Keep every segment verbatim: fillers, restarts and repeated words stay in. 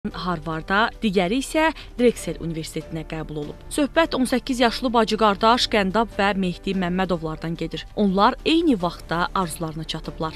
Harvarda, digəri isə Drexel Universitetinə qəbul olub. Söhbət on səkkiz yaşlı bacı-qardaş Qəndab və Mehdi Məmmədovlardan gedir. Onlar eyni vaxtda arzularına çatıblar.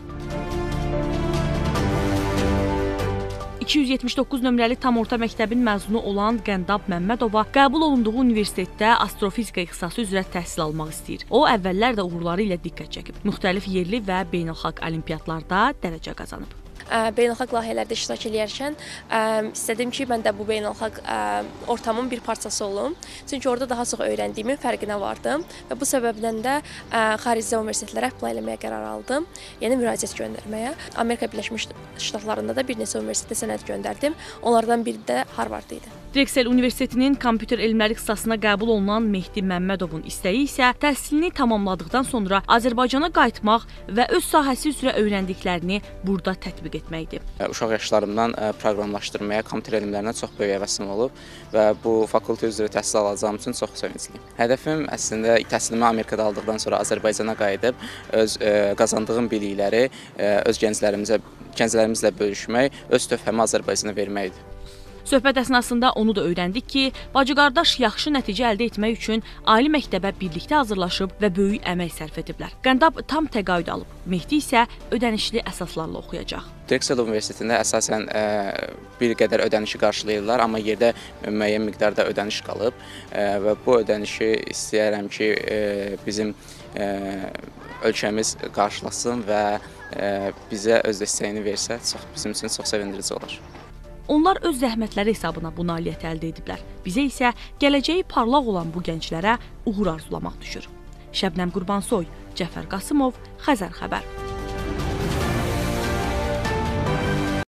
iki yüz yetmiş doqquz nömrəli tam orta məktəbin məzunu olan Qəndab Məmmədova qəbul olunduğu universitetdə astrofizika ixtisası üzrə təhsil almaq istəyir. O, əvvəllər də uğurları ilə diqqət çəkib. Müxtəlif yerli və beynəlxalq olimpiyatlarda dərəcə qazanıb. Beynəlxalq layihələrdə iştirak edərkən istədim ki, mən də bu beynəlxalq ortamın bir parçası olum. Çünki orada daha çox öyrəndiyimin fərqinə vardım və bu səbəbdən də xaricdə universitetlərə apply eləməyə qərar aldım. Yəni müraciət göndərməyə. Amerika Birləşmiş Ştatlarında da bir neçə universitetə sənəd göndərdim. Onlardan biri də Harvard idi. Drexel Universitetinin kompüter elmləri ixtisasına qəbul olunan Mehdi Məmmədovun istəyi isə təhsilini tamamladıqdan sonra Azərbaycana qayıtmaq və öz sahəsi üzrə öyrəndiklərini burada tətbiq etməkdir. Uşaq yaşlarımdan proqramlaşdırmaya, kompüter elmlərinə çox böyük həvəsim olub və bu fakültə üzrə təhsil alacağım üçün çox sevincliyim. Hədəfim əslində təhsilimi Amerikada aldıqdan sonra Azərbaycana qayıdıb öz qazandığım bilikləri öz gənclərimizə, gənclərimizlə bölüşmək, öz töhfəmi Azərbaycana verməkdir. Söhbət əsnasında onu da öyrəndik ki, bacı-qardaş yaxşı nəticə əldə etmək üçün ali məktəbə birlikdə hazırlaşıb və böyük əmək sərf ediblər. Qəndab tam təqaüd alıb, Mehdi isə ödənişli əsaslarla oxuyacaq. Drexel Universitetində əsasən bir qədər ödənişi qarşılayırlar, amma yerdə müəyyən miqdarda ödəniş qalıb və bu ödənişi istəyərəm ki, bizim ölkəmiz qarşılasın və bizə öz dəstəyini versə, bizim üçün çox sevindirici olar. Onlar öz zəhmətləri hesabına bu nailiyyəti əldə ediblər. Bizə isə gələcəyi parlaq olan bu gənclərə uğur arzulamaq düşür. Şəbnəm Qurbansoy, Cəfər Qasımov, Xəzər xəbər.